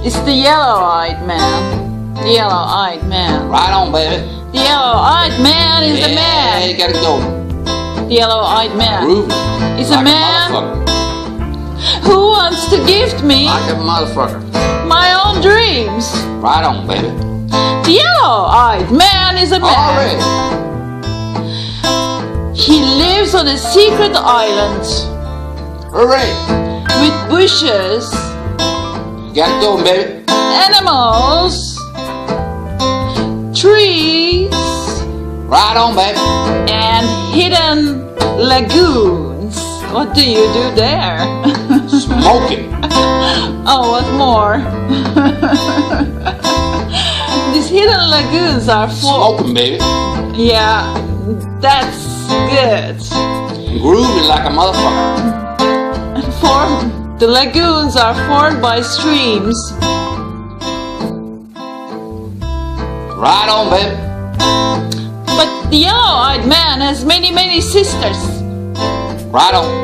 It's the yellow-eyed man. The yellow-eyed man. Right on, baby. The yellow-eyed man is a man. Yeah, you gotta go. The yellow-eyed man Grooving. is Like a man who wants to gift me Like a motherfucker. my own dreams. Right on, baby. The yellow-eyed man is a man. Already. He lives on a secret island Hooray. with bushes, Gotta go, baby. animals, trees, Right on, baby. and hidden lagoons. What do you do there? Smoking. Oh, what more? These hidden lagoons are full. Smoking, baby. Yeah, that's good. Grooving like a motherfucker. The lagoons are formed by streams. Right on, baby. But the yellow-eyed man has many, many sisters. Right on.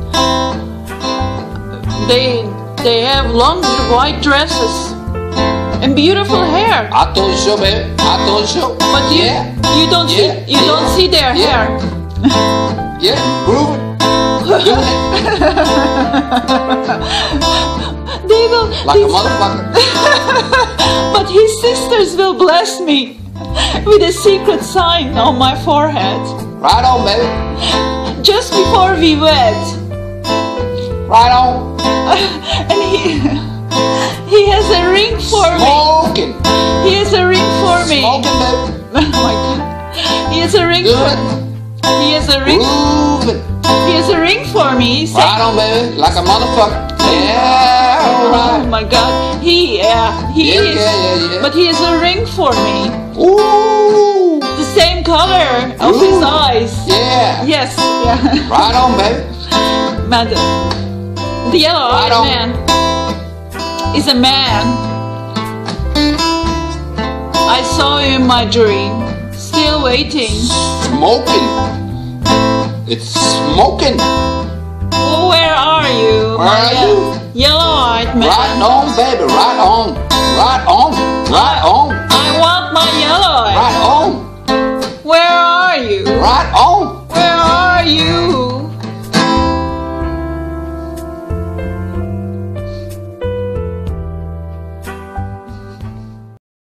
They have long white dresses and beautiful hair. I told you so, baby. I told you so. But you don't see their hair. Yeah, grooving. Doing it. They will Like a motherfucker. But his sisters will bless me with a secret sign on my forehead. Right on, baby. Just before we wed. Right on. And he has a ring for Smoking. me. He has a ring for me. Smoking, baby. Oh my God. He has a ring Do for it. He has a ring. Grooving. He has a ring for me. He's Right on, baby. Like a motherfucker. Yeah, Oh alright. my God. He is. Yeah. But he has a ring for me. Ooh. The same color of his Ooh. eyes. Yeah. Yes. Yeah. Right on, baby. Man, the yellow-eyed Right on. man is a man. I saw him in my dream, still waiting. Smoking. It's smoking. Oh, where are you? Where are you? Yellow-eyed man. Right on, baby. Right on. Right on. Right on.